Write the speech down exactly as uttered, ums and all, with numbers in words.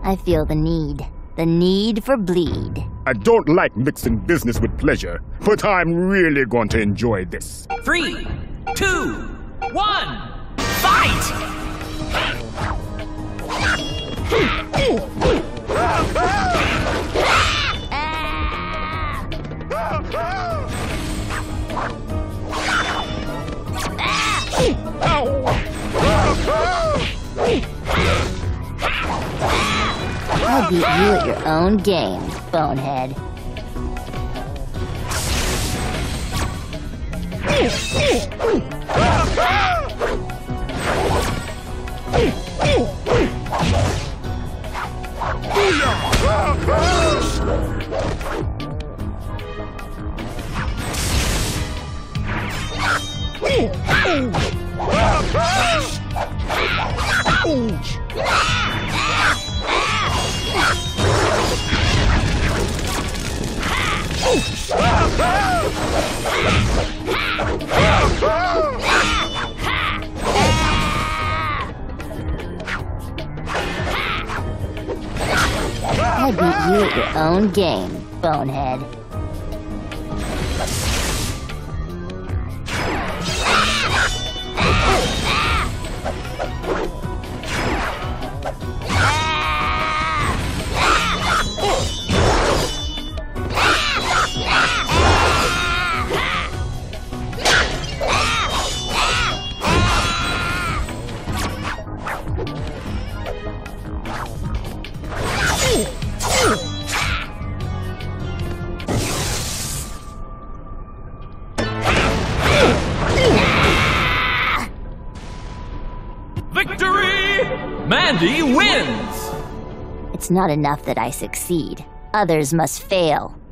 I feel the need. The need for bleed. I don't like mixing business with pleasure, but I'm really going to enjoy this. Three, two, one, fight! I'll beat you at your own game, bonehead. I beat you at your own game, bonehead. Victory! Mandy wins! It's not enough that I succeed. Others must fail.